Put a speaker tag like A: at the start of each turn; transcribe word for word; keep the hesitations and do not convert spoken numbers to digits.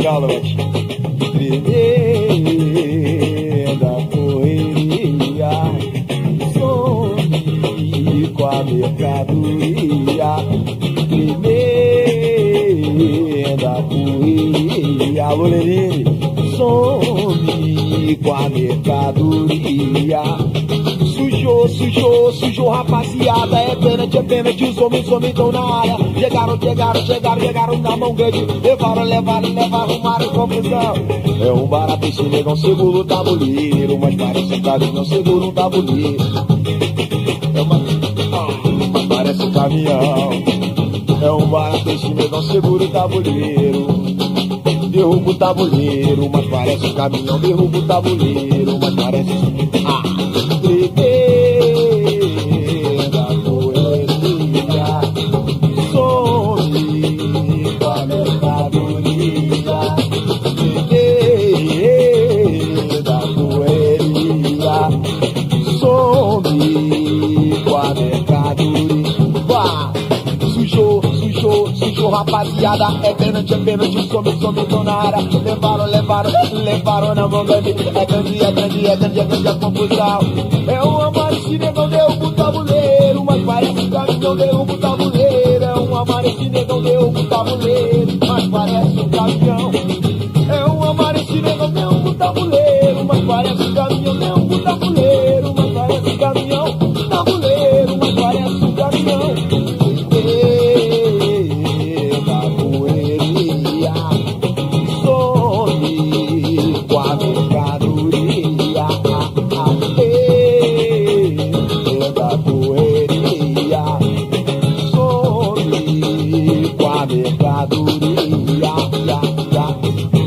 A: galo, gatinho. Tremenda correria, some com a mercadoria. Tremenda correria, alô Lenine, some com a mercadoria. Sujou, sujou, sujou, rapaziada. É pênalti, é pênalti, os homens, os homens estão na área. Chegaram, chegaram, chegaram, chegaram na mão grande. Levaram, levaram, levaram, arrumaram confusão. É um barato, esse negão segura o tabuleiro, mas parece um caminhão, não segura um tabuleiro. É uma... mas parece um caminhão. É um barato, esse negão segura o tabuleiro. Derruba o tabuleiro, mas parece um caminhão. Derruba o tabuleiro, mas parece... Ah! Tremenda correria, some com a mercadoria. Tremenda correria, some com a mercadoria. Vá! Sujou, sujou, sujou, rapaziada. É pênalti, é pênalti, some, some, tô na área. Levaram, levaram, levaram na mão grande. É grande, é grande, é grande, é grande a confusão. É um amarelo, negão, derruba o tabuleiro, mas parece um caminhão, derruba o tabuleiro. É um amarelo, negão, derruba o tabuleiro, mas parece um caminhão. É um amarelo, negão, derruba o tabuleiro, mas parece um caminhão, derruba o tabuleiro, mas parece um caminhão, tabuleiro, mas parece um caminhão. Eita, correria, some com a mercadoria. Eita, correria, some com a mercadoria.